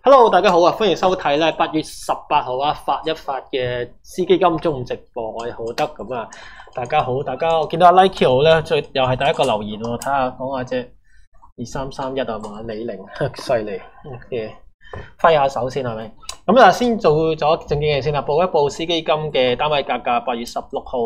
Hello，大家好啊！歡迎收睇咧8月18號發一發嘅私基金中午直播，我係浩德咁啊！大家好，我見到阿 Nike 咧，又係第一個留言喎，睇下講下啫，2331啊嘛，李寧犀利嘅，揮下手先係咪？咁啊，先做咗正經嘢先啦，報一報私基金嘅單位價格，8月16號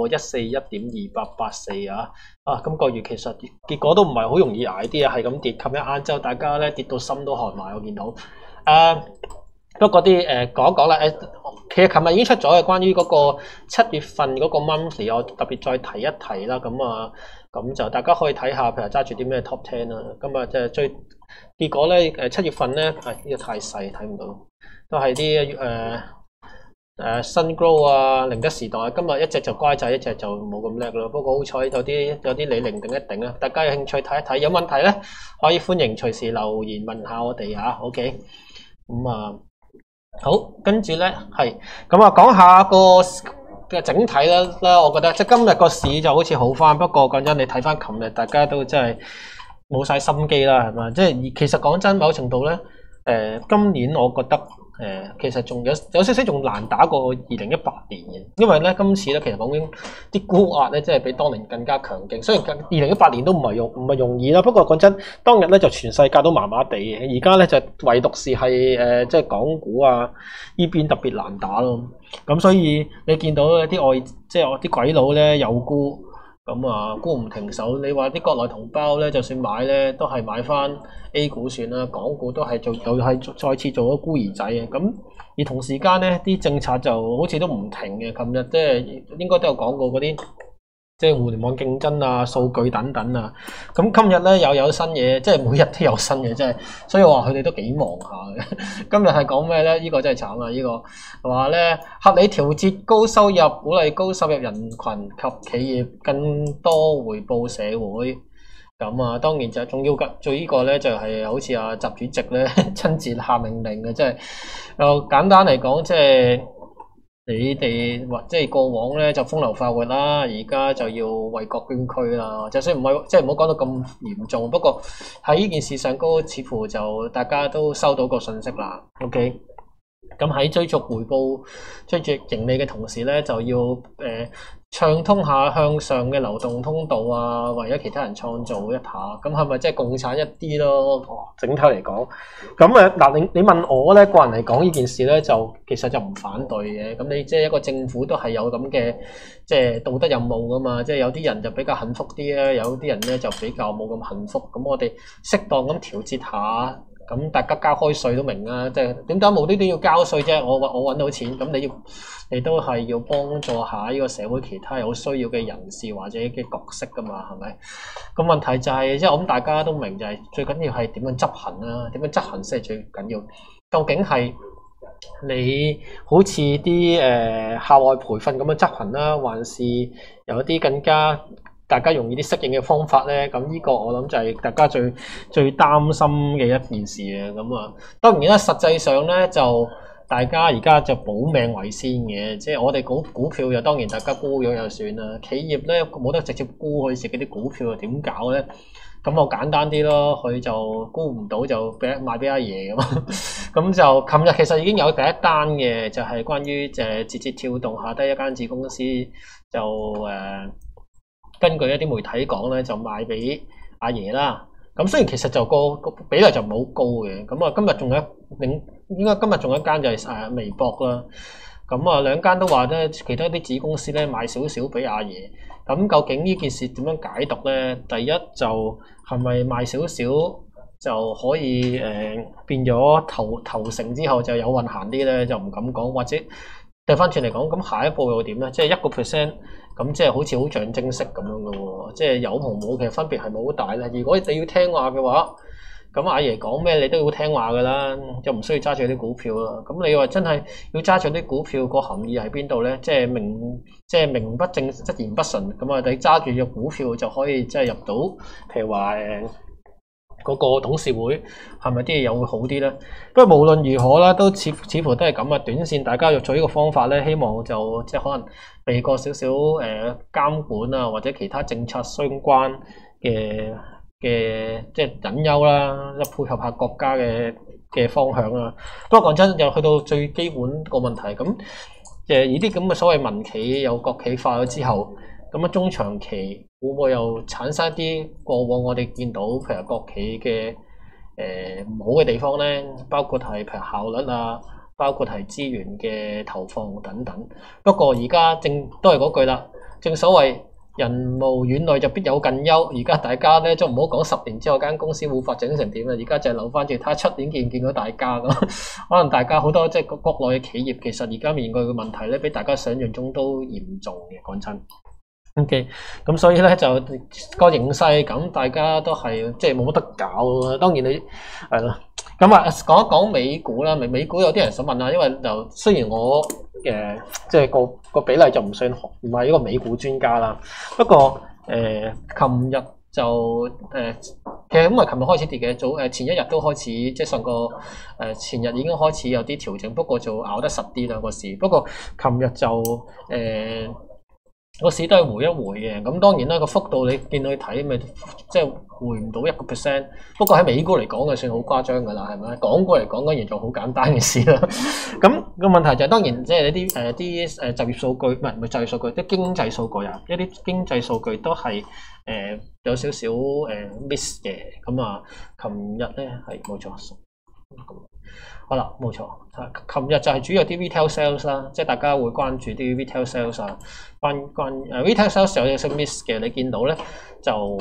141.2884啊！今個月其實結果都唔係好容易捱啲啊，係咁跌。琴日晏晝大家咧跌到心都寒埋，我見到。不過啲講一講啦，其實琴日已經出咗嘅關於嗰個7月份嗰個 monthly， 我特別再提一提啦。咁就大家可以睇下，譬如揸住啲咩 top 10啦。咁啊，即係最結果咧7月份咧，呢個太細睇唔到，都係啲新 grow 啊，寧德時代。今日一隻就乖仔，一隻就冇咁叻咯。不過好彩有啲李寧頂一頂啦。大家有興趣睇一睇，有問題咧可以歡迎隨時留言問下我哋嚇。OK，咁啊好，跟住咧係咁啊，講下個嘅整體啦。我覺得即係今日個市就好似好翻，不過講真，你睇翻琴日，大家都真係冇晒心機啦，係嘛？即係其實講真，某程度咧，今年我覺得。其實仲有少少仲難打過2018年嘅，因為咧今次咧其實講緊啲沽壓咧，真係比當年更加強勁。雖然2018年都唔係容易啦，不過講真，當日咧就全世界都麻麻地嘅，而家咧就唯獨是係即係港股啊呢邊特別難打咯。咁所以你見到啲即係我啲鬼佬咧有沽。咁啊，沽唔停手。你話啲國內同胞咧，就算買咧，都係買翻 A 股算啦，港股都係又係再次做咗孤兒仔嘅。咁而同時間咧，啲政策就好似都唔停嘅。琴日即係應該都有講過嗰啲，即係互聯網競爭啊、數據等等啊。咁今日咧又有新嘢，即係每日都有新嘅，即係所以話佢哋都幾忙下嘅。今日係講咩咧？呢個真係慘啊！呢個話咧合理調節高收入，鼓勵高收入人群及企業更多回報社會。咁啊，當然就仲要做呢個咧，就係好似阿習主席咧親自下命令嘅，即係又簡單嚟講，即係。你哋或即係過往咧就風流快活啦，而家就要為國捐軀啦。就算唔係，即係唔好講到咁嚴重。不過喺呢件事上高，似乎就大家都收到個信息啦。OK， 咁喺追逐回報、追逐盈利嘅同時咧，就要暢通下向上嘅流動通道啊，為咗其他人創造一下。咁係咪即係共產一啲咯？整體嚟講，咁嗱，你問我咧，個人嚟講呢件事咧，就其實就唔反對嘅。咁你即係一個政府都係有咁嘅即係道德任務噶嘛。即係有啲人就比較幸福啲咧，有啲人咧就比較冇咁幸福。咁我哋適當咁調節下。咁大家交開稅都明啊，即係點解無端端要交稅啫？我揾到錢，咁你都係要幫助下呢個社會其他有需要嘅人士或者嘅角色噶嘛，係咪？咁問題就係即係我諗大家都明，就係最緊要係點樣執行啦，點樣執行先係最緊要。究竟係你好似啲校外培訓咁樣執行啦，還是有啲更加大家容易啲適應嘅方法咧？咁呢個我諗就係大家最擔心嘅一件事嘅。咁啊，當然啦，實際上咧就大家而家就保命為先嘅，即係我哋股票就當然大家沽咗就算啦。企業咧冇得直接沽佢自己啲股票，點搞咧？咁我簡單啲咯，佢就沽唔到就賣俾阿爺咁。咁就琴日其實已經有第一單嘅，就係關於字節跳動下低一間子公司就根據一啲媒體講咧，就賣俾阿爺啦。咁雖然其實就個比例就唔係好高嘅。咁啊，今日仲有一間就係微博啦。咁啊，兩間都話咧，其他啲子公司咧賣少少俾阿爺。咁究竟呢件事點樣解讀咧？第一就係咪賣少少就可以變咗投成之後就有運行啲咧？就唔敢講，或者掉翻轉嚟講，咁下一步又點咧？即係1%。咁即係好似好象徵式咁樣嘅喎，即係有同冇其實分別係冇好大咧。如果你要聽話嘅話，咁阿爺講咩你都要聽話㗎啦，就唔需要揸住啲股票啦。咁你話真係要揸住啲股票個含義喺邊度咧？即係名不正則言不順，咁啊你揸住隻股票就可以即係入到，譬如話嗰個董事會係咪啲嘢又會好啲咧？不過無論如何啦，都似乎都係咁啊。短線大家要做呢個方法咧，希望就即係可能避過少少監管啊，或者其他政策相關嘅即係隱憂啦，配合下國家嘅嘅方向啦。不過講真，又去到最基本個問題咁，呢啲咁嘅所謂民企有國企化咗之後，咁啊中長期會唔會又產生一啲過往我哋見到譬如國企嘅唔好嘅地方咧？包括係譬如效率啊，包括係資源嘅投放等等。不過而家都係嗰句啦，正所謂人無遠慮就必有近憂。而家大家咧，都唔好講10年之後間公司會發展成點啦。而家就係留翻住睇下7年見唔見到大家咁。可能大家好多即係國內嘅企業，其實而家面對嘅問題咧，比大家想象中都嚴重嘅。講真。OK，咁所以咧就個形勢咁，大家都係即係冇乜得搞咯。當然你係咯，咁啊講一講美股啦。美股有啲人想問啊，因為就雖然我即係個比例就唔算唔係一個美股專家啦，不過琴日就其實咁啊，琴日開始跌嘅，前一日都開始即係上個前日已經開始有啲調整，不過就咬得實啲啦個市。不過琴日就個市都係回一回嘅，咁當然啦，個幅度你見到佢睇咪即係回唔到1%，不過喺美股嚟講就算好誇張㗎啦，係咪？港股嚟講當然就好簡單嘅事啦。咁個問題就係當然即係啲就業數據唔係就業數據，啲經濟數據啊，一啲經濟數據都係有少少miss 嘅。咁啊，琴日咧係冇錯。好啦，冇錯。琴日就係主要啲 retail sales 啦，即係大家會關注啲 retail sales 啊，retail sales 有少少 miss 嘅，你見到咧就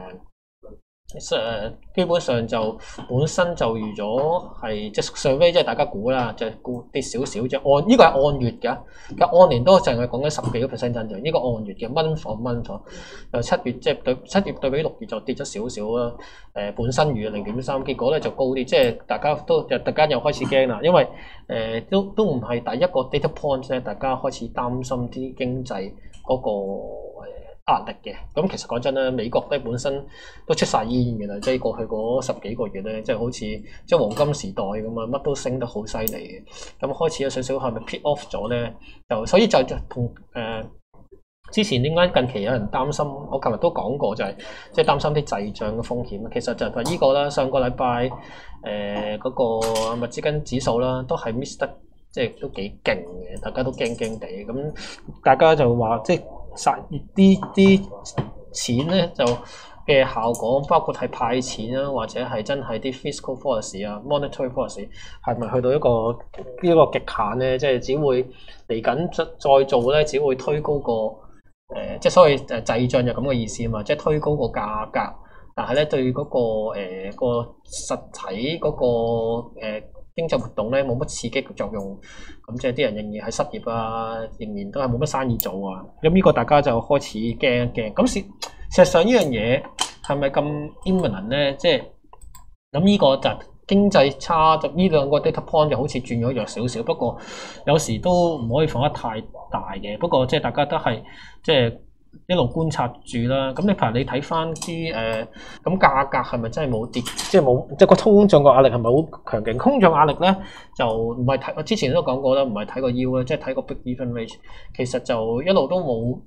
基本上就本身就預咗係即係上飛，即係大家估啦，就估跌少少啫。呢個係按月㗎，按年都淨係講緊10幾個%增長。呢個按月嘅 month on month，由7月即係7月對比6月就跌咗少少啦。本身預0.3，結果咧就高啲，即係大家都突然間又開始驚啦，因為都唔係第一個 data point 咧，大家開始擔心啲經濟嗰個壓力嘅。咁其實講真啦，美國咧本身都出晒煙嘅啦，即係過去嗰10幾個月咧，即係好似即係黃金時代咁啊，乜都升得好犀利嘅。咁開始有少少係咪 peak off 咗咧？所以就同之前點解近期有人擔心？我琴日都講過，就係即係擔心啲滯脹嘅風險。其實就係呢個啦，上個禮拜嗰個密芝根指數啦，都係 miss 得即係都幾勁嘅，大家都驚驚地。咁大家就話即係殺啲錢咧就嘅效果，包括係派錢啊，或者係真係啲 fiscal policy 啊、monetary policy 係咪去到一個極限咧？即係只會嚟緊再做咧，只會推高個即係所謂滯脹就咁嘅意思啊嘛，即係推高個價格，但係咧對嗰個實體嗰個經濟活動咧冇乜刺激嘅作用，咁即係啲人仍然係失業啊，仍然都係冇乜生意做啊，咁呢個大家就開始驚一驚。咁事實上呢樣嘢係咪咁 imminent 咧？即係咁呢個就經濟差，就呢兩個 data point 就好似轉咗弱少少，不過有時都唔可以放得太大嘅。不過即係大家都係即係一路觀察住啦。咁你譬如你睇翻啲咁價格係咪真係冇跌？即係冇即係個通脹個壓力係咪好強勁？通脹壓力咧就唔係睇，我之前都講過啦，唔係睇個 yield 啦，即係睇個 break-even rate。其實就一路都冇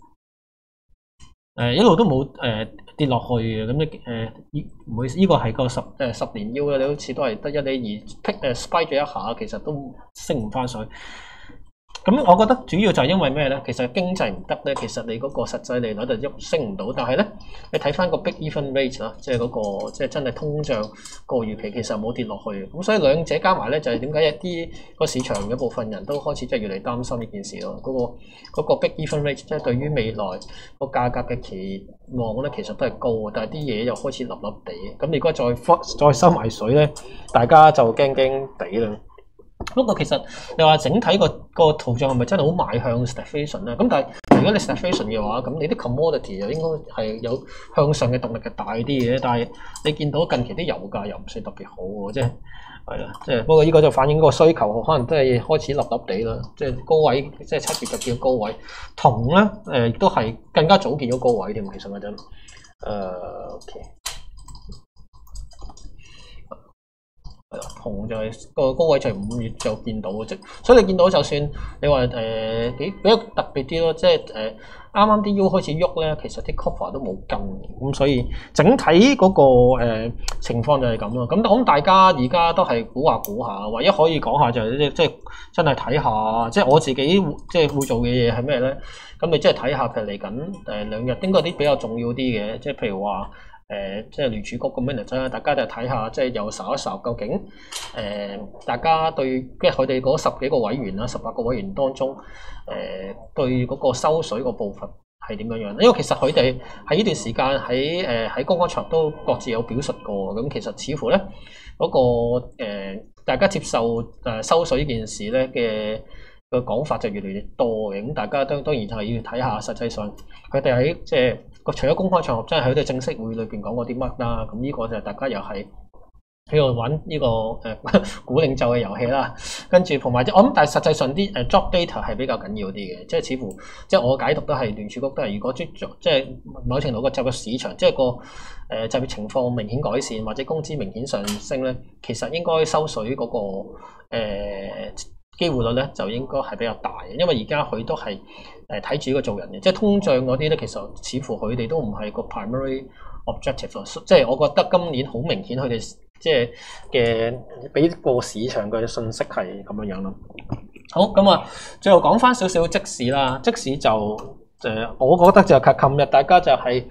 跌落去嘅。咁你唔好意思，呢個係個10年 yield 啦，你好似都係得1厘2 spike 咗一下，其實都升唔翻水。咁我覺得主要就係因為咩咧？其實經濟唔得咧，其實你嗰個實際利率就升唔到。但係咧，你睇翻個 break-even rate 啦，即係嗰個即係真係通脹個預期其實冇跌落去嘅。咁所以兩者加埋咧，就係點解一啲個市場嘅部分人都開始即係越嚟擔心呢件事咯。嗰個 break-even rate 即係對於未來個價格嘅期望咧，其實都係高嘅，但係啲嘢又開始立立地。咁如果再收埋水咧，大家就驚驚地啦。不過其實你話整體個圖像係咪真係好邁向 stagflation 咧？咁但係如果你 stagflation 嘅話，咁你啲 commodity 又應該係有向上嘅動力係大啲嘅。但係你見到近期啲油價又唔算特別好喎，即係啦，即係不過呢個就反映嗰個需求可能都係開始立立地啦。即係高位，即係7月就見到高位，銅咧亦都係更加早見到高位添。其實嗰陣OK。銅就係個高位就係5月就見到嘅啫。所以你見到就算你話比較特別啲咯，即係啱啱啲 U 開始喐咧，其實啲 cover 都冇跟，咁所以整體嗰個情況就係咁咯。咁我諗大家而家都係估下，唯一可以講下就係即係真係睇下，即係我自己即係會做嘅嘢係咩咧？咁你即係睇下，譬如嚟緊2日應該啲比較重要啲嘅，即係譬如話即係聯儲局咁 minute 啦，大家就睇下即係又睄一睄究竟大家對即係佢哋嗰10幾個委員啦、18個委員當中對嗰個收水個步伐係點樣樣？因為其實佢哋喺呢段時間喺公開場都各自有表述過，咁其實似乎咧嗰個大家接受收水呢件事咧嘅個講法就越嚟越多嘅，咁大家當然就係要睇下實際上佢哋喺即係除咗公開場合，真係喺佢哋正式會裏邊講過啲乜啦。咁呢個就大家又係喺度玩呢個估領袖嘅遊戲啦。跟住同埋我諗，但係實際上啲job data 係比較緊要啲嘅，即係似乎即係我解讀都係聯儲局都係，如果即係某程度個就業市場即係個就業情況明顯改善或者工資明顯上升咧，其實應該收水嗰個機會率咧就應該係比較大嘅，因為而家佢都係睇住呢個做人嘅，即係通脹嗰啲咧，其實似乎佢哋都唔係個 primary objective 咯，即係我覺得今年好明顯佢哋即係嘅俾個市場嘅信息係咁樣樣咯。好，咁啊，最後講翻少少即市啦，即市就我覺得就係琴日大家就係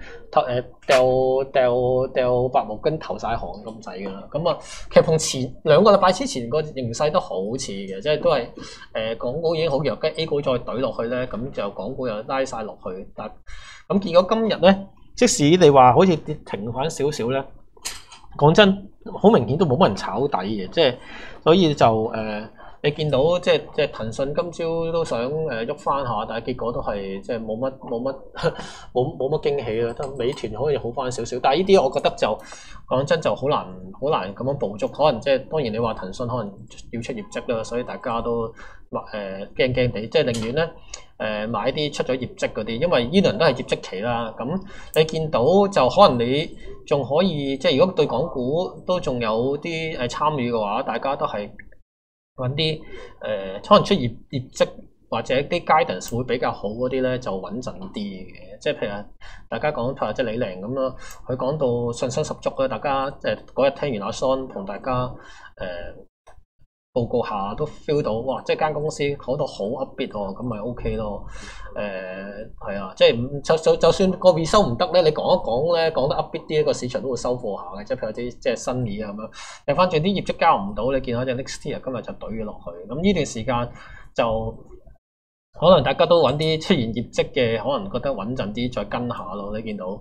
掉白毛巾投晒汗咁滯㗎啦。咁啊，其實同前2個禮拜之前個形勢都好似嘅，即係都係港股已經好弱，跟 A 股再懟落去咧，咁就港股又拉晒落去。但咁結果今日咧，即使你話好似跌停翻少少咧，講真，好明顯都冇乜人炒底嘅，即係所以就你見到即係騰訊今朝都想喐翻下，但係結果都係即係冇乜驚喜啦。得美團可以好翻少少，但係呢啲我覺得就講真就好難咁樣捕捉。可能即係當然你話騰訊可能要出業績啦，所以大家都驚驚地，即係寧願咧買啲出咗業績嗰啲，因為呢輪都係業績期啦。咁你見到就可能你仲可以即係如果對港股都仲有啲參與嘅話，大家都係揾啲可能出業績或者啲 guidance 會比較好嗰啲咧，就穩陣啲嘅。即係譬如大家講譬如即係李寧咁咯，佢講到信心十足啦，大家嗰日聽完阿 Son 同大家報告下都 feel 到，哇！即係間公司講到好 upbeat 喎，咁咪 OK 咯。係啊，即係就算個 result 唔得咧，你講一講咧，講得 upbeat 啲，個市場都會收貨下嘅。即係譬如啲即係新嘢咁樣，但反轉啲業績交唔到，你見到隻 Nexteer 今日就懟咗落去。咁呢段時間就可能大家都揾啲出現業績嘅，可能覺得穩陣啲，再跟下咯。你見到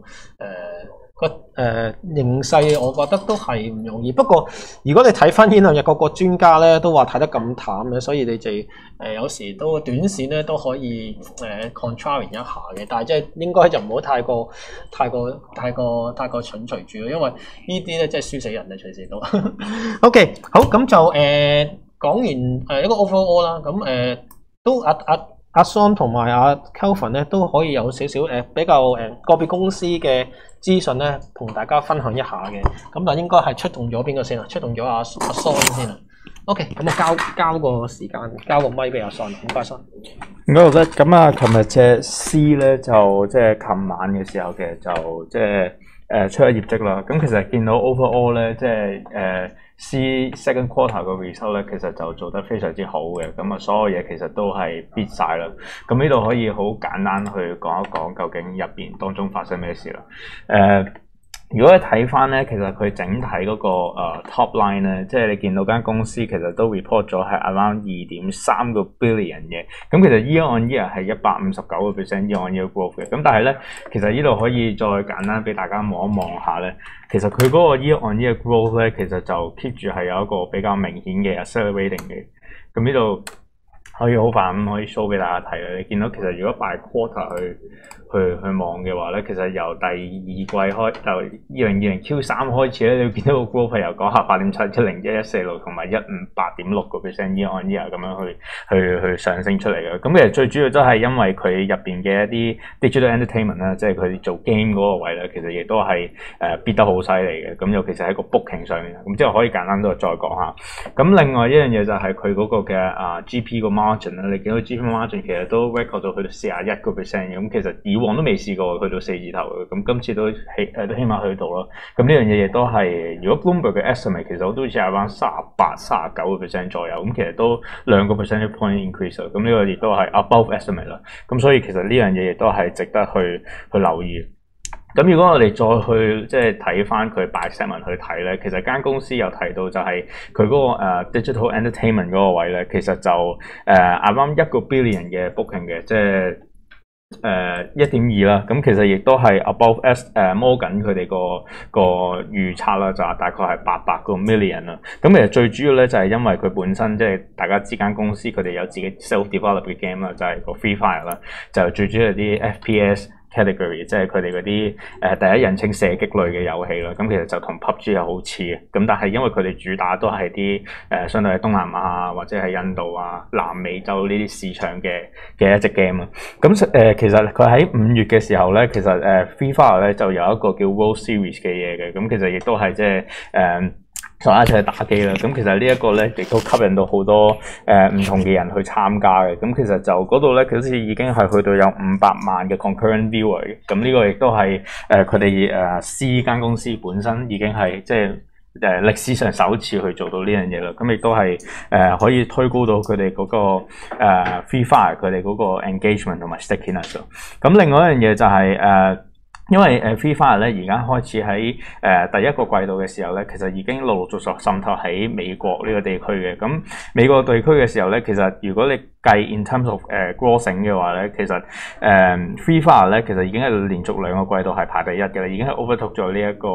形勢，我覺得都係唔容易。不過如果你睇翻呢兩日個專家咧都話睇得咁淡嘅，所以你哋有時都短線咧都可以contrarian 一下嘅。但係即係應該就唔好太過蠢隨住咯，因為呢啲咧即係輸死人嘅隨時都。OK， 好，咁就講完一個 overall 啦，咁都阿 Son 同埋阿 Kelvin 咧都可以有少少比較個別公司嘅資訊咧，同大家分享一下嘅。咁但應該係出動咗邊個先啊？出動咗阿 Son 先啊。OK，咁啊交個時間，交個咪俾阿 Son，唔該 Son。 唔該，得咁啊！琴日隻 C 咧就即係琴晚嘅時候，其實就即係出咗業績啦。咁其實見到 overall 咧，即係C second quarter 個 result 咧，其實就做得非常之好嘅。咁啊，所有嘢其實都係 beat 晒啦。咁呢度可以好簡單去講一講究竟入邊當中發生咩事啦。如果你睇翻咧，其實佢整體嗰個top line 咧，即係你見到間公司其實都 report 咗係 around 2.3個 billion 嘅。咁其實 year on year 係159% year on year growth 嘅。咁但係咧，其實呢度可以再簡單俾大家望一望下咧，其實佢嗰個 year on year growth 咧，其實就 keep 住係有一個比較明顯嘅 accelerating 嘅。咁呢度可以好快咁可以 show 俾大家睇啦。你見到其實如果 by quarter 去望嘅話咧，其實由第二季開，就2020 Q3 開始咧，你會見到個 growth 係由講下8.7、10、1146同埋158.6% year on year 咁樣去上升出嚟嘅。咁其實最主要都係因為佢入邊嘅一啲 digital entertainment 啦，即係佢哋做 game 嗰個位咧，其實亦都係跌得好犀利嘅。咁尤其是喺個 booking 上面，咁之後可以簡單都再講下。咁另外一樣嘢就係佢嗰個嘅GP 個 margin 啦，你見到 GP margin 其實都 record 到去到41%，咁其實以往都未試過去到4字頭嘅，咁今次都起碼去到咯。咁呢樣嘢亦都係，如果 Bloomberg 嘅 estimate 其實都好似係啱38-39% 左右，咁其實都2個 percentage point increase 啊。咁呢個亦都係 above estimate 啦。咁所以其實呢樣嘢亦都係值得去留意。咁如果我哋再去即係睇翻佢 by segment 去睇咧，其實間公司有提到就係佢嗰個digital entertainment 嗰個位咧，其實就啱1個 billion 嘅 booking 嘅，即係1.2啦。咁其實亦都係 above Morgan 佢哋個預測啦，就係大概係800個 million 啦。咁其實最主要咧就係因為佢本身即係大家知間公司佢哋有自己 self-developed 嘅 game 啦，就係個 Free Fire 啦，就最主要啲 FPS category， 即係佢哋嗰啲第一人稱射擊類嘅遊戲啦。咁其實就同 PUBG 係好似嘅。咁但係因為佢哋主打都係啲相對係東南亞或者係印度啊、南美洲呢啲市場嘅一隻 game 啊。咁其實佢喺5月嘅時候咧，其實Free Fire 咧就有一個叫 World Series 嘅嘢嘅。咁其實亦都係即係同一齊打機啦，咁其實呢一個咧亦都吸引到好多唔同嘅人去參加嘅。咁其實就嗰度咧，佢好似已經係去到有500萬嘅 concurrent viewer 嘅。咁呢個亦都係佢哋C 間公司本身已經係即係歷史上首次去做到呢樣嘢啦。咁亦都係可以推高到佢哋嗰個Free Fire 佢哋嗰個 engagement 同埋 stickiness。咁另外一樣嘢就係因為Free Fire 咧而家開始喺第一個季度嘅時候咧，其實已經陸陸續續滲透喺美國呢個地區嘅。咁美國地區嘅時候咧，其實如果你計 in terms of grossing 嘅話咧，其實Free Fire 咧其實已經係連續2個季度係排第一嘅啦，已經係 overtook 咗呢一個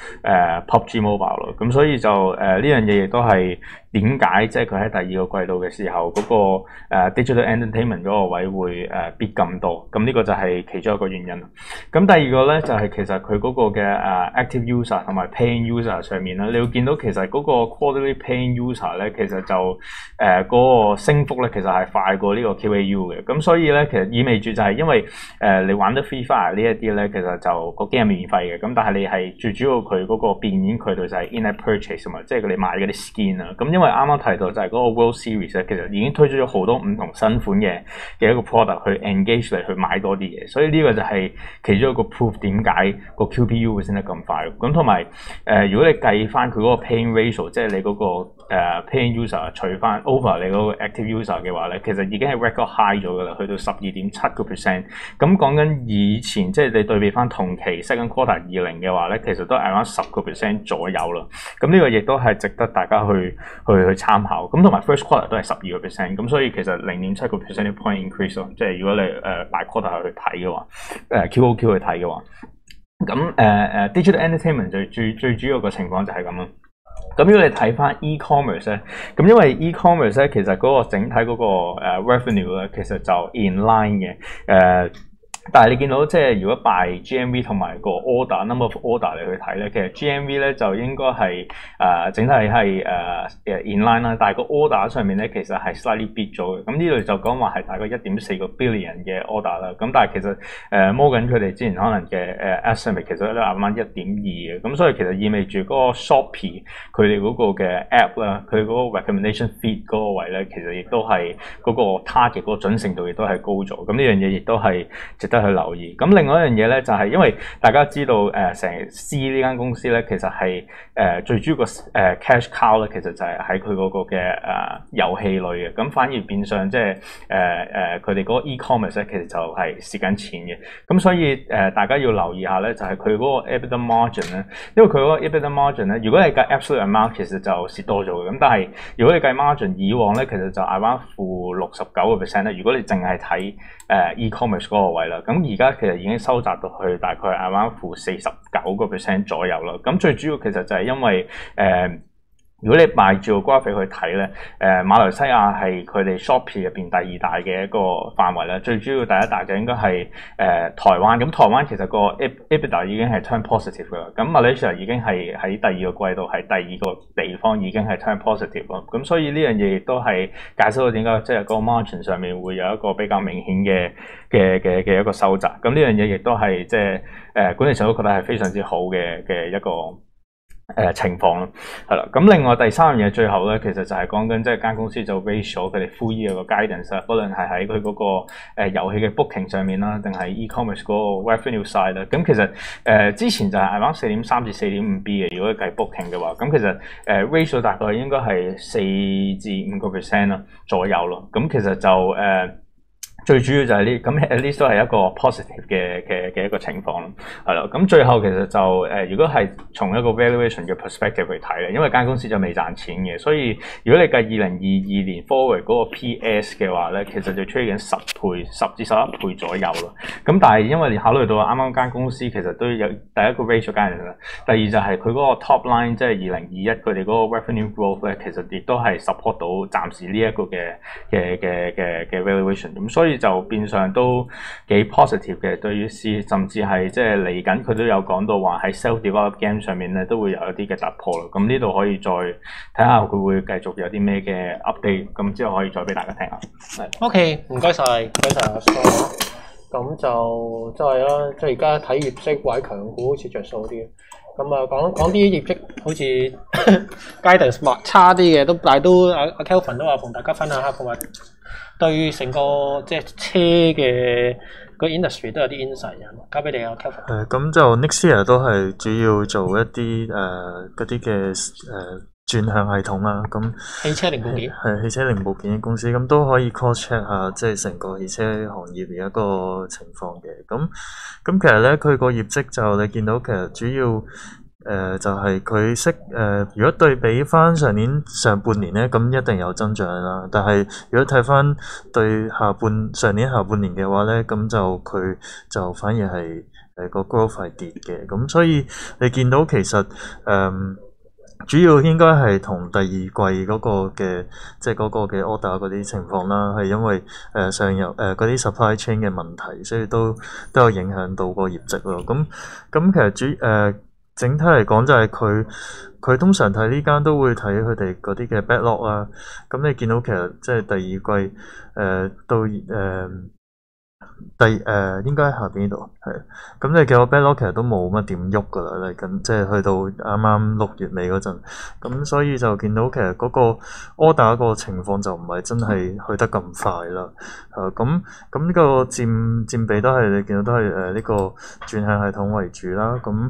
PUBG Mobile 咯。咁所以就呢樣嘢亦都係點解即係佢喺第2個季度嘅時候嗰個digital entertainment 嗰個位會跌咁多。咁呢個就係其中一個原因。咁第二個咧就係其實佢嗰個嘅active user 同埋 paying user 上面咧，你會見到其實嗰個 quarterly paying user 咧，其實就嗰個升幅咧其實係快過呢個 QAU 嘅。咁所以咧其實意味住就係因為你玩得 Free Fire 呢一啲咧，其實就個 game 係免費嘅。咁但係你係最主要佢嗰個變現渠道就係 in-app purchase 啊嘛，即係你買嗰啲 skin 啊。咁因為啱啱提到就係嗰個 World Series 咧，其實已經推出咗好多唔同新款嘅一個 product 去 engage 你去買多啲嘢。所以呢個就係其中一個 proof 點解個 QPU 會升得咁快。咁同埋如果你計翻佢嗰個 paying ratio， 即係你嗰個paying user 除翻 over 你嗰個 active user 嘅話咧，其實已經係 record high 咗噶啦，去到12.7%。咁講緊以前即係你對比翻同期 second quarter 20嘅話咧，其實都係啱10% 左右啦。咁呢個亦都係值得大家去參考。咁同埋 first quarter 都係12%。咁所以其實0.7% point increase 咯。即係如果你by quarter 去睇嘅話，QOQ 去睇嘅話。咁digital entertainment 最主要嘅情況就係咁咯。咁如果你睇翻 e-commerce 咧，咁因為 e-commerce 咧其實嗰個整體嗰個revenue 咧其實就 in line 嘅。但係你見到即係如果 by GMV 同埋個 number of order 嚟去睇咧，其實 GMV 咧就應該係整體係in line 啦，但係個 order 上面咧其實係 slightly beat 咗嘅。咁呢度就講話係大概1.4個 billion 嘅 order 啦。咁但係其實Morgan 佢哋之前可能嘅 estimate 其實都係啱1.2嘅。咁所以其實意味住嗰個 Shopee 佢哋嗰個嘅 app 啦，佢嗰個 recommendation feed 嗰個位咧，其實亦都係嗰個 target 嗰個準程度亦都係高咗。咁呢樣嘢亦都係值得去留意。咁另外一樣嘢咧，就係因為大家知道成 C 呢間公司咧，其實係最主要個cash cow 咧，其實就係喺佢嗰個嘅遊戲類嘅。咁反而變相即係佢哋嗰個 e-commerce 咧，其實就係蝕緊錢嘅。咁所以大家要留意下咧，就係佢嗰個 EBITDA margin 咧，因為佢嗰個 EBITDA margin 咧，如果你計 absolute amount 其實就蝕多咗嘅。咁但係如果你計 margin 以往咧，其實就啱啱負69% 咧。如果你淨係睇e-commerce 嗰個位啦，咁而家其實已經收窄到去大概啱啱負49% 左右啦。咁最主要其實就係因為如果你賣 geography 去睇咧，馬來西亞係佢哋 Shopee 入邊第二大嘅一個範圍啦。最主要第一大嘅應該係台灣。咁台灣其實個 EBITDA 已經係 turn positive 㗎啦。咁 Malaysia 已經係喺第二個季度係第二個地方已經係 turn positive 咯。咁所以呢樣嘢亦都係解釋到點解即係個 margin 上面會有一個比較明顯嘅一個收窄。咁呢樣嘢亦都係即係管理層都覺得係非常之好嘅一個情況咯，係啦。咁另外第三樣嘢最後咧，其實就係講緊即係間公司就 raise 咗佢哋 full year 個 guidance 啦，無論係喺佢嗰個遊戲嘅 booking 上面啦，定係 e-commerce 嗰個 revenue side 啦。咁其實之前就係 around 4.3至4.5 B 嘅，如果計 booking 嘅話，咁其實ratio 大概應該係4至5% 啦左右咯。咁其實就最主要就係呢，咁 at least 都係一個 positive 嘅一個情況咯，係啦。咁最後其實就如果係從一個 valuation 嘅 perspective 去睇咧，因為間公司就未賺錢嘅，所以如果你計2022年 forward 嗰個 PS 嘅話咧，其實就 trade 緊10倍、10至11倍左右咯。咁但係因為你考慮到啱啱間公司其實都有第一個 ratio 間啦，第二就係佢嗰個 top line 即係2021佢哋嗰個 revenue growth 咧，其實亦都係 support 到暫時呢一個嘅 valuation。咁所以就變相都幾 positive 嘅，對於 C， 甚至係即係嚟緊佢都有講到話喺 self-developed game 上面咧都會有一啲嘅突破咯。咁呢度可以再睇下佢會繼續有啲咩嘅 update， 咁之後可以再俾大家聽下。 OK， 唔該晒阿 Scott。咁就真係啦，即係而家睇業績或者強股好似着數啲。咁啊講啲業績好似 guidance 差啲嘅，但係都阿 Kelvin 都話同大家分享下，同埋對成個即係車嘅個 industry 都有啲 insight 啊。交俾你啊 Kelvin。 咁就 next year 都係主要做一啲嗰啲嘅轉向系統啦。咁汽車零部件係汽車零部件嘅公司，咁都可以 cross check 下即係成個汽車行業而家個情況嘅。咁其實咧，佢個業績就你見到其實主要就係佢如果對比翻上半年咧，咁一定有增長啦。但係如果睇翻對上年下半年嘅話咧，咁就佢就反而係個 growth 係跌嘅。咁所以你見到其實主要應該係同第二季嗰個嘅即係嗰個嘅 order 嗰啲情況啦，係因為上游嗰啲 supply chain 嘅問題，所以都有影響到個業績咯。咁其實整體嚟講就係佢通常睇呢間都會睇佢哋嗰啲嘅 backlog 啦。咁你見到其實即係第二季到應該喺下邊呢度係。咁你見到 backlog 其實都冇乜點喐噶啦，嚟緊即係去到啱啱6月尾嗰陣。咁所以就見到其實嗰個 order 個情況就唔係真係去得咁快啦。咁呢個佔比都係你見到都係呢個轉向系統為主啦。咁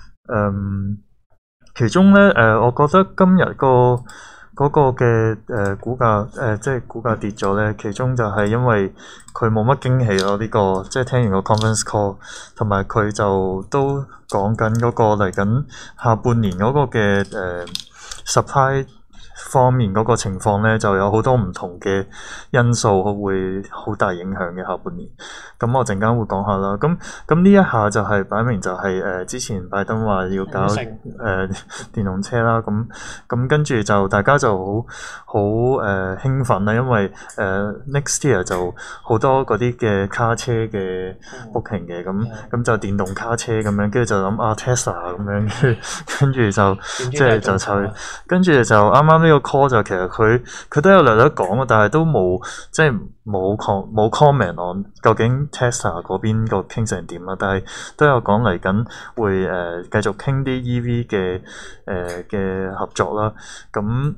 其中咧我覺得今日嗰個嘅股價即係股價跌咗咧，其中就係因為佢冇乜驚喜咯。呢個即係聽完個 conference call，同埋佢就都講緊嗰個嚟緊下半年嗰個嘅supply方面嗰個情況咧，就有好多唔同嘅因素會好大影響嘅下半年。咁我陣間會講下啦。咁呢一下就係擺明就係之前拜登話要搞電動車啦。咁跟住就大家就好興奮啦，因為next year 就好多嗰啲嘅卡車嘅 booking 嘅，咁就電動卡車咁樣，跟住就諗Tesla 咁樣，跟住就即係就湊，跟住就啱啱呢個 call 就其實佢都有略略講嘅，但係都冇即係冇 comment on 究竟 Tesla 嗰邊個傾成點啊。但係都有講嚟緊會繼續傾啲 EV 嘅合作啦。咁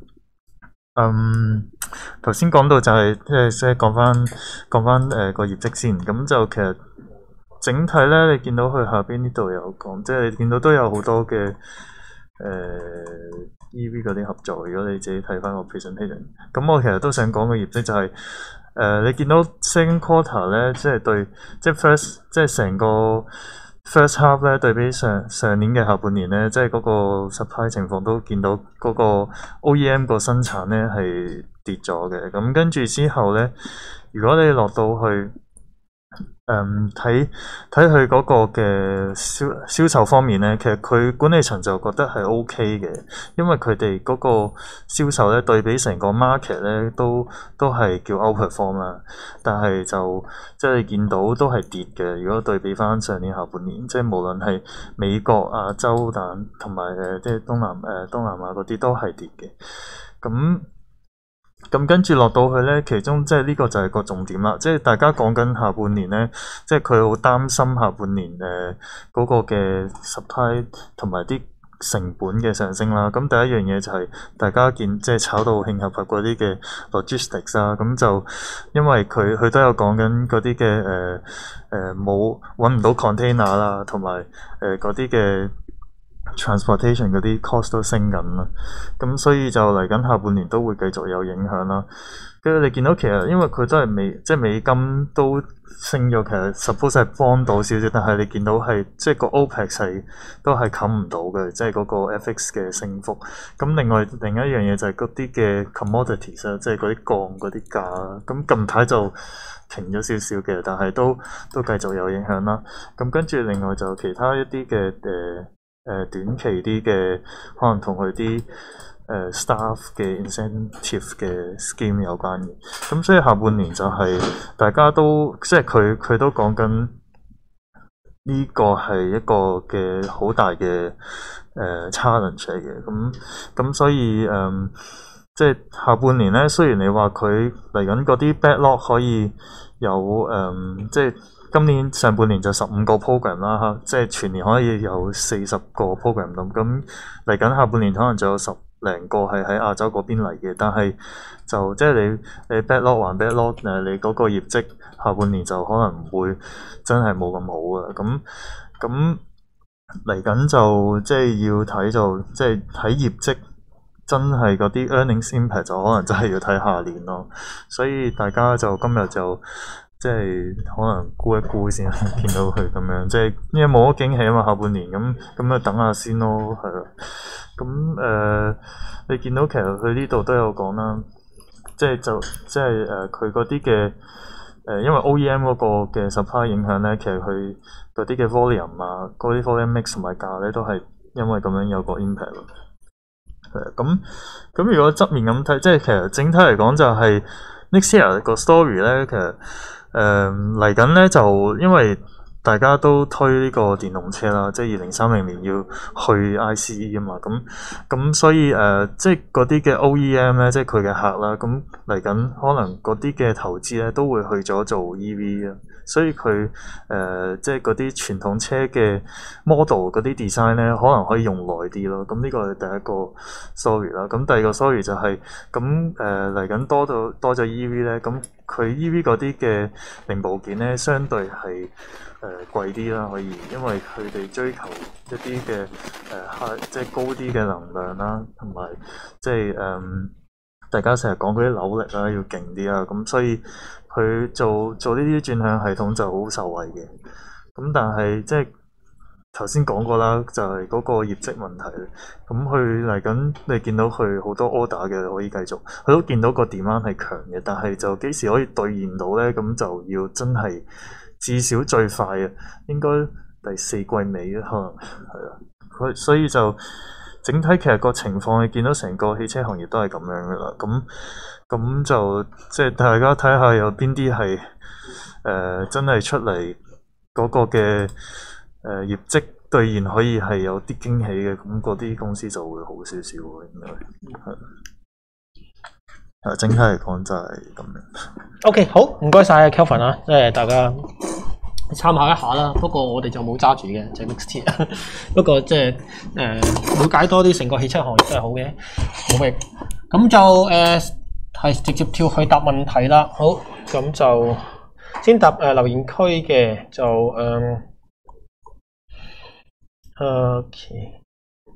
頭先講到就係即係講翻個業績先。咁就其實整體咧，你見到佢下邊呢度有講，即係你見到都有好多嘅EV 嗰啲合作。如果你自己睇翻個 presentation， 咁我其實都想講個業績就係你見到 second quarter 咧，即係對即係 first 即係成個 first half 咧，對比上年嘅下半年咧，即係嗰個 supply 情況都見到嗰個 OEM 個生產咧係跌咗嘅。咁跟住之後咧，如果你落到去睇佢嗰個嘅銷售方面咧，其實佢管理層就覺得係 OK 嘅，因為佢哋嗰個銷售咧對比成個 market 咧都係叫 outperform 啦，但係就即係你見到都係跌嘅。如果對比翻上年下半年，即係無論係美國、亞洲同埋即係東南亞嗰啲都係跌嘅。咁跟住落到去咧，其中即係呢個就係個重點啦。即係大家講緊下半年咧，即係佢好擔心下半年嗰個嘅 supply 同埋啲成本嘅上升啦。咁第一樣嘢就係大家見即係炒到興合合嗰啲嘅 logistics 啦。咁就因為佢都有講緊嗰啲嘅冇揾唔到 container 啦，同埋嗰啲嘅transportation 嗰啲 cost 都升緊啦，咁所以就嚟緊下半年都會繼續有影響啦。跟住你見到其實因為佢都係美金都升咗，其實 suppose 係幫到少少，但係你見到係即係個 OPEX 係都係冚唔到嘅，即係嗰個 FX 嘅升幅。咁另一樣嘢就係嗰啲嘅 commodities 啊，即係嗰啲鋼嗰啲價，咁近排就停咗少少嘅，但係都繼續有影響啦。咁跟住另外就其他一啲嘅短期啲嘅，可能同佢啲staff 嘅 incentive 嘅 scheme 有關嘅。咁所以下半年就係大家都即係佢都講緊呢個係一個嘅好大嘅challenge 嚟嘅。咁所以即係下半年咧，雖然你話佢嚟緊嗰啲 backlog 可以有即係。今年上半年就15個 program 啦嚇，即係全年可以有40個 program 咁嚟緊下半年可能仲有10零個係喺亞洲嗰邊嚟嘅，但係就即係你 backlog 還 backlog 你嗰個業績下半年就可能唔會真係冇咁好啊。咁嚟緊就即係要睇就即係睇業績，真係嗰啲 earnings impact 就可能真係要睇下年咯。所以大家就今日就即係可能估一估先見到佢咁樣，即係因為冇乜驚喜啊嘛，下半年咁啊等下先咯，係啦。咁你見到其實佢呢度都有講啦，即係佢嗰啲嘅因為 OEM 嗰個嘅 supply 影響咧，其實佢嗰啲嘅 volume 啊，嗰啲 volume mix 同埋價咧都係因為咁樣有個 impact 咯。咁如果側面咁睇，即係其實整體嚟講就係 next year 個 story 咧，其實嚟緊咧就因為大家都推呢個電動車啦，即係2030年要去 ICE 啊嘛，咁所以即係嗰啲嘅 OEM 咧，即係佢嘅客啦，咁嚟緊可能嗰啲嘅投資咧都會去咗做 EV 啊，所以佢即係嗰啲傳統車嘅 model 嗰啲 design 咧，可能可以用耐啲咯。咁呢個係第一個 story 啦。咁第二個 story 就係咁嚟緊多咗 EV 咧，咁佢 EV 嗰啲嘅零部件咧，相對係貴啲啦，可以，因為佢哋追求一啲嘅即係高啲嘅能量啦，同埋即係大家成日講嗰啲扭力啦，要勁啲啦，咁所以佢做呢啲轉向系統就好受惠嘅。咁但係即係頭先講過啦，就係嗰個業績問題。咁佢嚟緊，你見到佢好多 order 嘅可以繼續，佢都見到個 demand 係強嘅，但係就幾時可以兌現到咧？咁就要真係至少最快啊，應該第4季尾可能係啦。所以就整體其實個情況，你見到成個汽車行業都係咁樣噶啦。咁就即係大家睇下有邊啲係真係出嚟嗰個嘅業績兌現可以係有啲驚喜嘅，咁嗰啲公司就會好少少喎，應該係。整體嚟講就係咁樣。 OK， 好，唔該晒 Kelvin 啊，即係大家參考一下啦。不過我哋就冇揸住嘅，就係 next year。不過即係了解多啲成個汽車行業都係好嘅，好嘅。咁就係直接跳去答問題啦。好，咁就先答留言區嘅，就OK。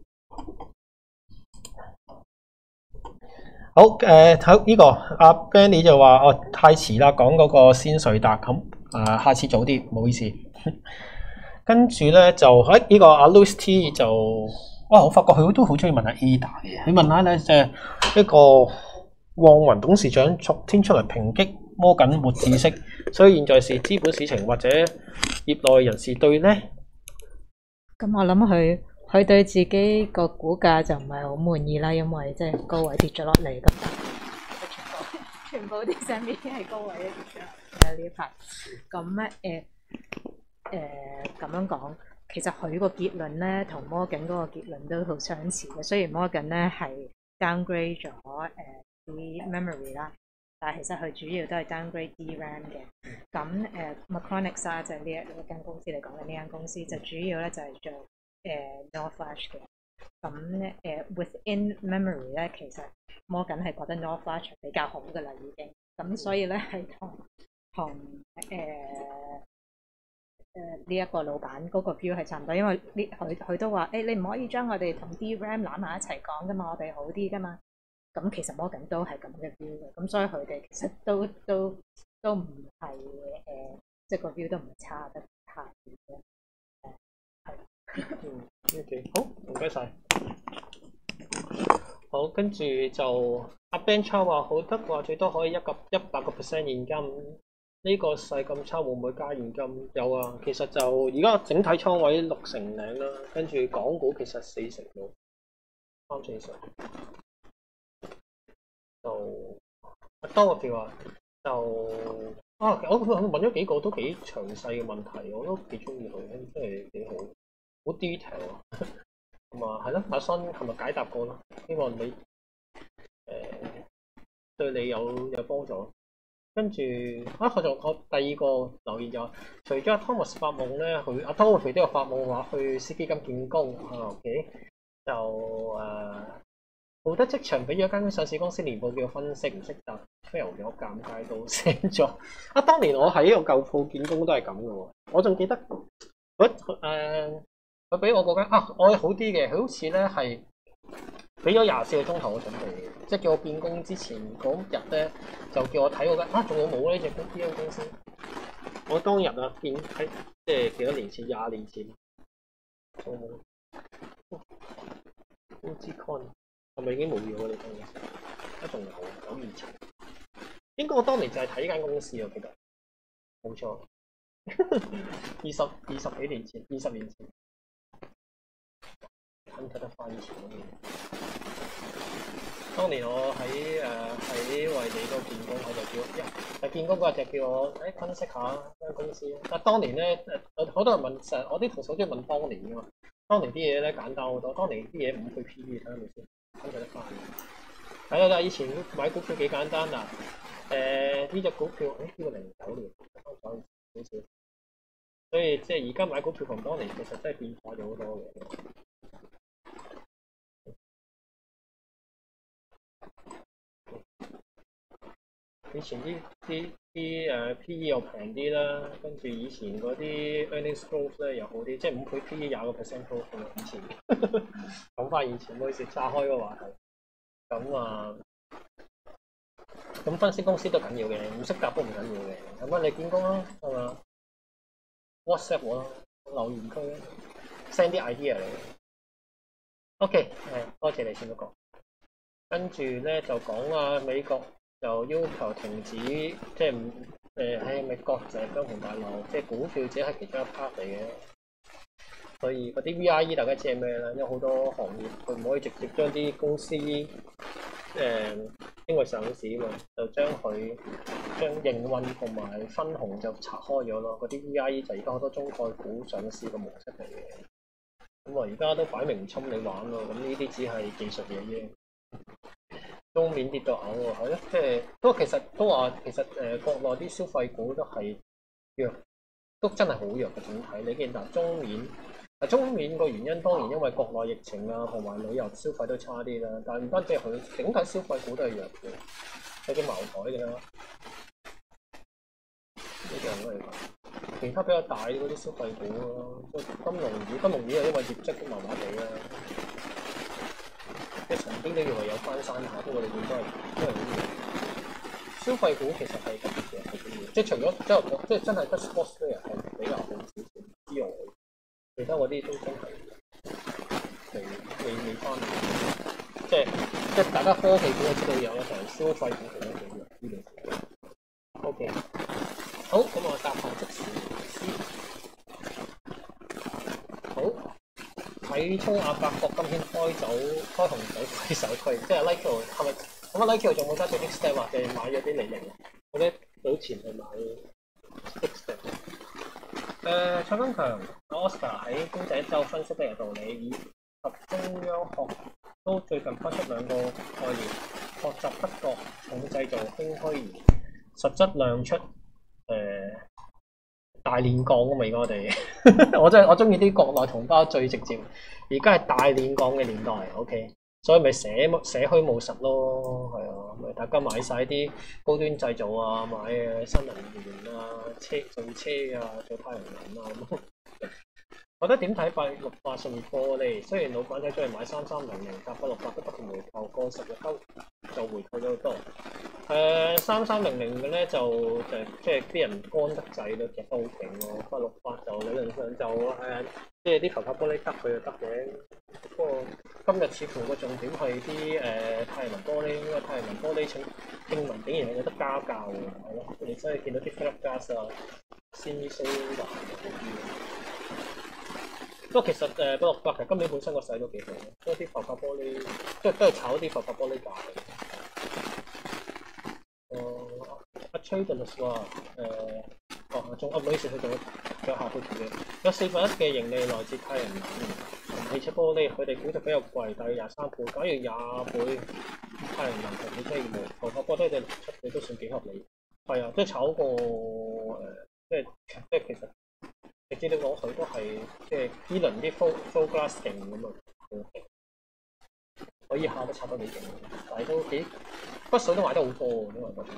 好睇呢個阿 Benny 就話太遲啦，講嗰個先瑞達咁下次早啲，唔好意思。跟住咧就喺呢個阿 Louis T 就我發覺佢都好中意問下 Ada 嘅，佢問下咧即係一個旺雲董事長昨天出嚟抨擊摸緊活知識，所以現在是資本市場或者業內人士對呢？ 咁我諗佢對自己個股價就唔係好滿意啦，因為即係高位跌咗落嚟咁，全部啲上面係高位跌咗落嚟呢一排。咁咁樣講，其實佢個結論咧同摩根嗰個結論都好相似嘅。雖然摩根咧係 downgrade 咗啲 memory 啦，但係其實佢主要都係 downgrade DRAM 嘅。咁Micronix 啊，就係呢一間公司嚟講嘅呢間公司，就主要咧就係做NOR Flash 嘅。咁within memory 咧，其實摩根係覺得 NOR Flash 比較好嘅啦，已經。咁所以咧係同呢一個老闆嗰個 view 係差唔多，因為佢都話你唔可以將我哋同 DRAM 攬埋一齊講噶嘛，我哋好啲噶嘛。咁其實摩根都係咁嘅 view 嘅，咁所以佢哋其實都唔係即係個 view 都唔係差得太遠嘅。 OK， 好，唔該晒。好，跟住就阿 Ben 超話好得話最多可以100% 現金。呢個勢咁差，會唔會加現金？有啊，其實就而家整體倉位60%啦，跟住港股其實40%咯，3、4成。就多個票啊，就我問咗幾個都幾詳細嘅問題，我都幾中意佢，真係幾好，好 detail 啊。咁啊，係咯，阿 Son 係咪解答過咯？希望你對你有幫助。跟住我第二個留意咗，除咗阿 Thomas 發夢咧，阿 Thomas 都有發夢話去司基金見工啊。OK， 就好得職場俾咗間上市公司年報叫我分析，唔識答 fail 咗，尷尬到醒咗。啊，當年我喺個舊鋪見工都係咁嘅喎，我仲記得佢俾我嗰間我係好啲嘅，佢好似咧係俾咗24個鐘頭我準備，即係叫我見工之前嗰日咧，就叫我睇嗰間仲有冇呢隻呢間公司？我當日見喺即係幾多年前，20年前，仲冇 Ugcon 係咪已經冇咗呢間公司？仲有9年前，應該我當年就係睇呢間公司，我記得冇錯，20幾年前，20年前。睇得翻以前嗰啲。當年我喺維理度見工，佢就叫見工嗰日就叫我分析下間公司。但當年咧好多人問，成日我啲同事好中意問當年㗎嘛。當年啲嘢咧簡單好多，當年啲嘢5倍 PE 睇下咪先，睇得翻。係啦，以前買股票幾簡單嗱，呢隻股票呢個09年，少少。所以即係而家買股票同當年其實真係變化咗好多嘅。以前啲PE 又平啲啦，跟住以前嗰啲 earnings growth 咧又好啲，即係5倍 PE 20% growth 嘅以前。講翻以前，唔好意思岔開個話題。咁分析公司都緊要嘅，唔識答都唔緊要嘅。咁你見工啦，係嘛 ？WhatsApp 我啦，留言區 send 啲 idea 嚟。OK， 多謝你先嗰個。跟住咧就講美國就要求停止，即係喺美國就係金融大樓，即係股票只係其中一 part 嚟嘅。所以嗰啲 VIE 大家知係咩咧？因為好多行業佢唔可以直接將啲公司因為上市啊嘛，就將營運同埋分紅就拆開咗咯。嗰啲 VIE 就而家好多中概股上市嘅模式嚟嘅。咁而家都擺明唔侵你玩咯。咁呢啲只係技術嘢啫。中面跌到嘔喎，係咯，即係不過其實都話，其實國內啲消費股都係弱，都真係好弱嘅整體。你見但中面個原因當然因為國內疫情啊，同埋旅遊消費都差啲啦。但係唔單止係佢，整體消費股都係弱嘅，有啲茅台嘅啦。呢樣都係咁。其他比較大嗰啲消費股咯，即係金融業係因為業績都麻麻地啦。即係曾經都以為有翻山下，不過你見都係好弱。消費股其實係特別嘅，係重要。即係除咗即係真係得 Sportswear 係比較好少少之外，其他嗰啲都真係未翻。即係大家科技股我知道有啦，但係消費股其實幾弱呢段時間。 OK， 好，咁我答下即時先。好，睇衝亞伯國今天開紅酒揮手區，即係 Nike 係咪？咁啊 Nike 仲冇揸住 X Step 或者買咗啲嚟嚟？我咧早前去買 X Step。蔡根強 Oscar 喺公仔周分析得有道理，以及中央學都最近拋出兩個概念：學習德國重製造輕虛擬，實質亮出大煉鋼啊嘛！而家我哋我中意啲國內同胞最直接，而家係大煉鋼嘅年代 ，OK， 所以咪寫虛務實咯，係啊，咪大家買晒啲高端製造啊，買新能源啊，做車啊，做太陽能啊咁。覺得點睇868順波咧？雖然老闆仔中意買3300，但868都不斷回購，過10日就回購咗好多。3300嘅咧就即係啲人乾得滯咯，其實都好勁咯。868就理論上就即係啲浮法玻璃得佢就得嘅。不過今日似乎個重點係啲太陽能玻璃，因為太陽能玻璃聽聞竟然係有得加價喎，係咯。你真係見到啲 Philip Glass 啊、Semi-Solar 嗰啲。不過其實868其實今年本身個勢都幾好，都啲浮法玻璃，即係都係炒啲浮法玻璃價嘅。阿 Traders 話仲唔好意思，佢仲有下半段嘅，有1/4嘅盈利來自太陽能同汽車玻璃，佢哋估值比較貴，大約23倍。假如20倍太陽能同汽車業務，浮法玻璃嘅7倍都算幾合理。係啊，即係炒過即係其實。你知道攞佢都係即係呢輪啲 full glass 勁咁啊，可以下都插得幾勁，但係都幾筆水都買得好多喎，因為嗰啲。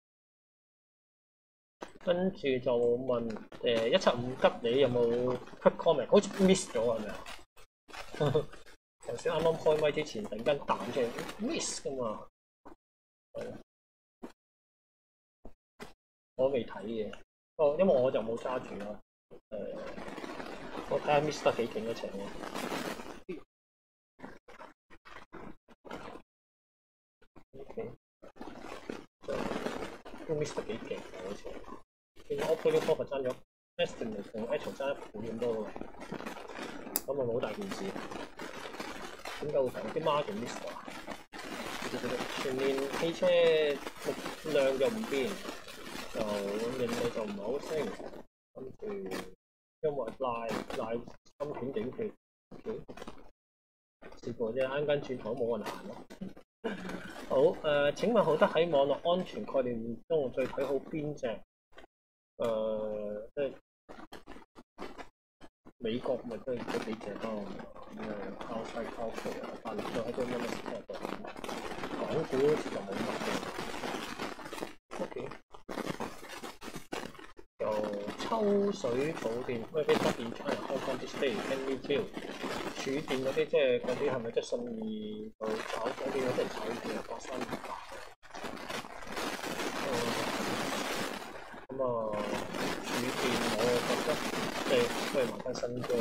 跟住就問175吉你有冇 quick comment？ 好似 miss 咗係咪啊？頭先啱啱開咪之前突然間彈出嚟 miss 噶嘛，係啊，我未睇嘅，因為我就冇揸住啦。我睇下 miss 得幾勁一場喎。OK， 都 miss 得幾勁嘅好似。見到 Operating Profit 爭咗 Estimate 同 H 爭1倍咁多喎，咁啊冇大件事。點解會咁？啲 margin miss 啊？全年汽車量就唔變，就盈利就唔係好升。跟住，因為賴芯片短缺，似乎即係啱間轉頭冇人行咯。好請問浩德喺網絡安全概念中最睇好邊隻？即係美國咪都係嗰幾隻咯，靠勢靠佢啊，但係就喺度乜乜嘢度，港股好似就冇乜嘅。OK。抽水補電，喂啲發電廠人開翻啲 stay any deal， 儲電嗰啲即係嗰啲係咪即係信義就炒嗰啲嗰啲炒電8300？咁啊儲電我覺得即係都係買翻新居，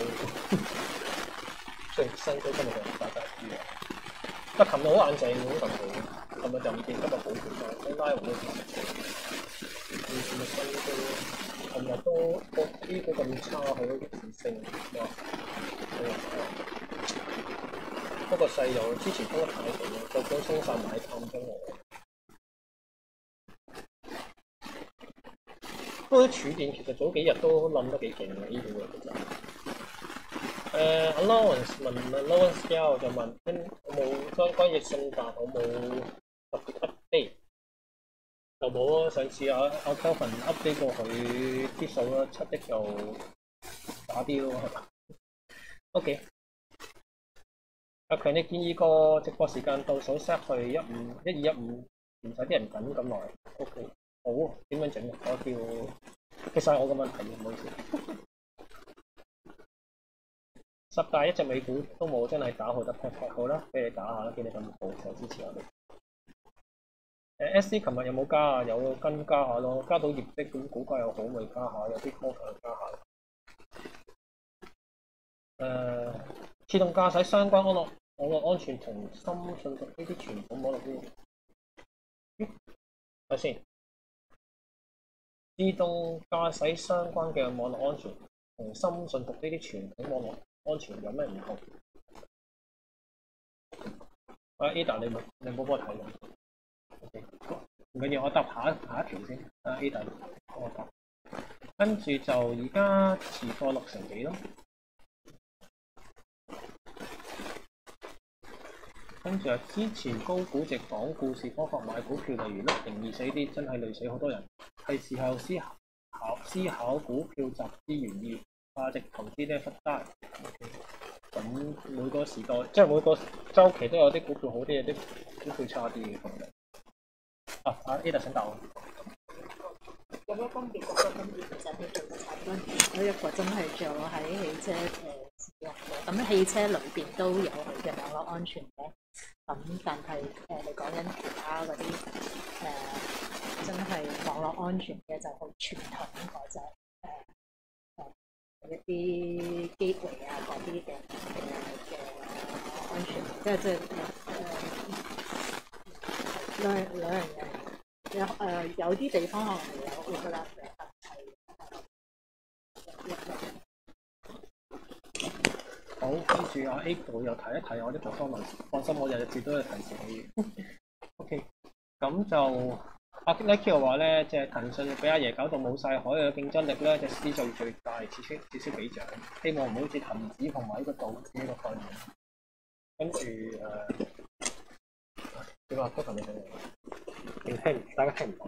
雖然新居今日就大家知嘅，但琴日好硬淨，好特別，琴日就唔見今日好勁啦，啲拉紅都唔見新居。琴日都個 A 股咁差，佢都逆市升，哇！不過細又之前升得太勁啦，個個衝晒買淡咗我。不過啲儲電其實早幾日都冧得幾勁嘅 A 股嘅其實。Allowance 問 Allowance Scale 就問我冇相關嘅信達，我冇特別 update。就冇啊！上次阿 Kelvin update 過佢啲數啦，7億就打啲咯，係嘛 ？OK。阿強，你建議個直播時間倒數 set 去1215，唔使啲人等咁耐。OK。好，點樣整？我叫，其實係我嘅問題，唔好意思。10大一隻美股都冇，真係打好得 pat pat 好啦，俾你打下啦，見你咁好就支持我哋。SC 琴日有冇加啊？有跟加下咯，加到業績咁股價又好，咪加下；有啲 call 就加下。自動駕駛相關網絡安全同深信息呢啲全部網絡都，睇先。 自動駕駛相關嘅網絡安全同深信服呢啲傳統網絡安全有咩唔同？Ada 你冇幫我睇㗎？唔緊要，我答下一條先。Ada 幫我答。跟住就而家持貨60幾咯。跟住支持高估值講故事方法買股票，例如6024啲，真係累死好多人。係時候思考股票集資原意、價值投資呢忽單。咁每個時代，即係每個週期都有啲股票好啲，有啲股票差啲嘅。Ada 想答我。 有咩分別？嗰個分別其實佢做嘅產品，嗰一個真係做喺汽車使用嘅，咁汽車裏邊都有佢嘅網絡安全嘅。咁但係你講緊其他嗰啲真係網絡安全嘅就好傳統嗰隻一啲機會啊嗰啲嘅安全，即係兩樣嘢。有啲地方可能係有 overlap 嘅， 好，跟住阿 April 又提一提我啲 performance，放心，我日日都係提示你。OK， 咁就阿 Nike 又話咧，即係騰訊俾阿爺搞到冇晒海嘅競爭力咧，隻市就最大，至少幾獎。希望唔好似恒指同埋呢個道指呢個概念。跟住點啊？嗰頭你聽，大家聽唔到？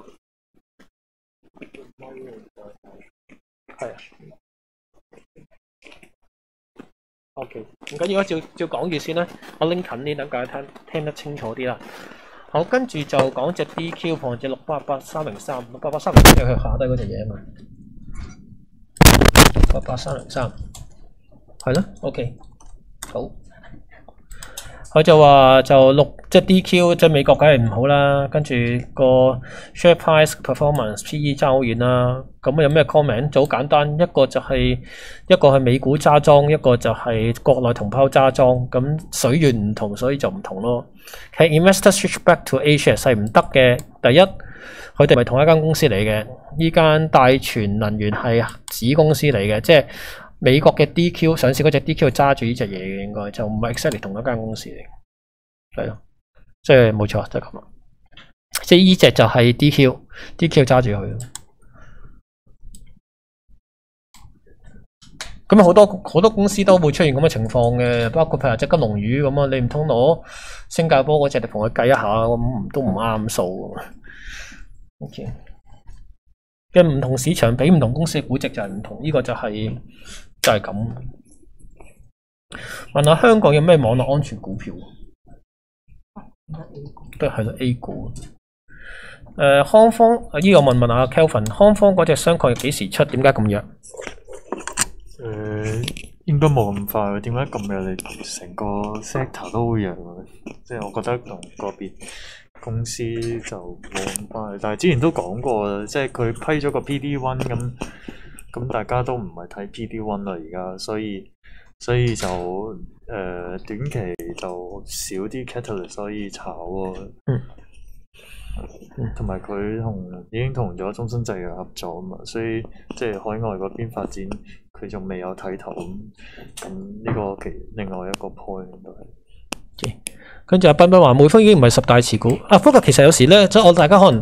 係啊。OK， 唔緊要，照講住先啦。我拎近啲，等大家聽得清楚啲啦。好，跟住就講隻 DQ 旁隻688303，688303係佢下低嗰隻嘢啊嘛。688303係咯 ，OK， 好。佢就話就即係 DQ， 即係美國梗係唔好啦。跟住個 share price performance PE 爭好遠啦。咁有咩 comment？就好簡單，一個係美股揸莊，一個就係國內同胞揸莊。咁水源唔同，所以就唔同咯。係 investor switch back to Asia 係唔得嘅。第一，佢哋唔係同一間公司嚟嘅。呢間大全能源係子公司嚟嘅，即係。美國嘅 DQ 上市嗰隻 DQ 揸住呢隻嘢嘅，應該就唔係 exactly 同一間公司嚟，係咯，即係冇錯，就係咁啦。即係呢隻就係 DQ 揸住佢。咁好多公司都會出現咁嘅情況嘅，包括譬如隻金龍魚咁啊，你唔通攞新加坡嗰隻嚟同佢計一下，咁都唔啱數。OK。嘅唔同市場俾唔同公司嘅估值就係唔同，呢個就係咁。問下香港有咩網絡安全股票？都係咯 A 股。康方呢個問下 Kelvin， 康方嗰隻雙抗幾時出？點解咁弱？ 應該冇咁快，點解咁弱？你成個 sector 都會弱，即係我覺得同個別公司就冇咁快，但係之前都講過啦，即係佢批咗個 PD1 咁大家都唔係睇 PD1 啦而家，所以就短期就少啲 catalyst 所以炒喎。同埋佢已經同咗中生製藥合作啊嘛，所以即係海外嗰邊發展佢仲未有睇頭咁呢個另外一個 point 都係。 跟住阿彬彬話匯豐已經唔係10大持股啊，不過其實有時咧，即係大家可能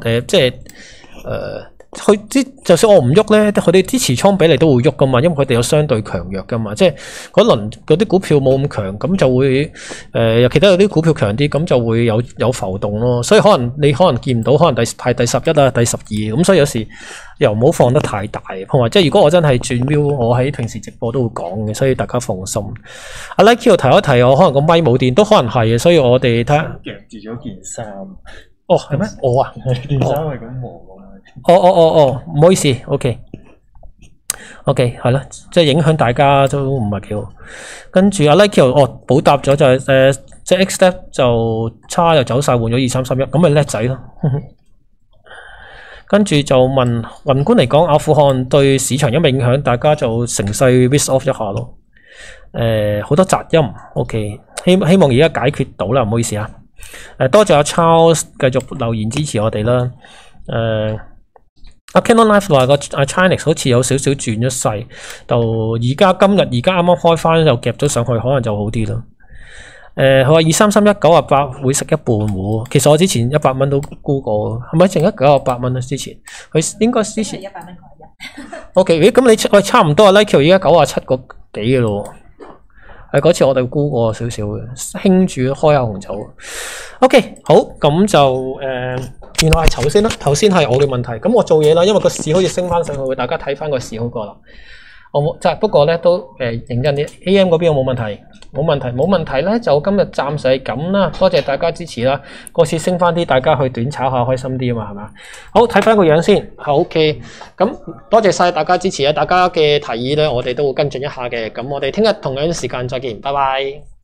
佢就算我唔喐咧，佢哋啲持倉比例都會喐噶嘛，因為佢哋有相對強弱噶嘛，即係嗰輪嗰啲股票冇咁強，咁就會其他有啲股票強啲，咁就會有浮動咯。所以你可能見唔到，可能排第11啊、第12咁，所以有時又唔好放得太大。同埋即係如果我真係轉瞄，我喺平時直播都會講嘅，所以大家放心。阿 Like 提一提我，可能個咪冇電，都可能係嘅，所以我哋睇下夾住咗件衫。 哦，係咩？我啊， 件衫係咁磨。 唔好意思 ，OK， 係啦，即係影響大家都唔係幾好。跟住阿 Like 補答咗就係即係 X step 就差又走晒，換咗2331，咁咪叻仔咯。跟住就問宏觀嚟講，阿富汗對市場有咩影響？大家就乘勢 risk off 一下咯。好多雜音 ，OK， 希望而家解決到啦，唔好意思啊。多謝阿 Charles 繼續留言支持我哋啦。 Canon Life 話個 Chinese 好似有少少轉咗勢，到今日啱啱開翻就夾咗上去，可能就好啲咯。佢話233198會食一半糊，其實我之前100蚊都沽過，係咪淨係98蚊啊？之前佢應該之前 100蚊嗰日。 OK， 咦咁你差唔多啊 ，Like 而家97個幾嘅咯。嗰次我哋沽過少少嘅，輕住開下紅酒。OK， 好，咁就原來係頭先啦，頭先係我嘅問題。咁我做嘢啦，因為個市好似升翻上去，大家睇翻個市好過啦。我冇，即係不過咧都認真啲。AM 嗰邊有冇問題？冇問題咧，就今日暫時係咁啦。多謝大家支持啦。個市升翻啲，大家去短炒下開心啲啊嘛，係嘛？好，睇翻個樣先，係 OK。咁多謝晒大家支持啊！大家嘅提議咧，我哋都會跟進一下嘅。咁我哋聽日同樣時間再見，拜拜。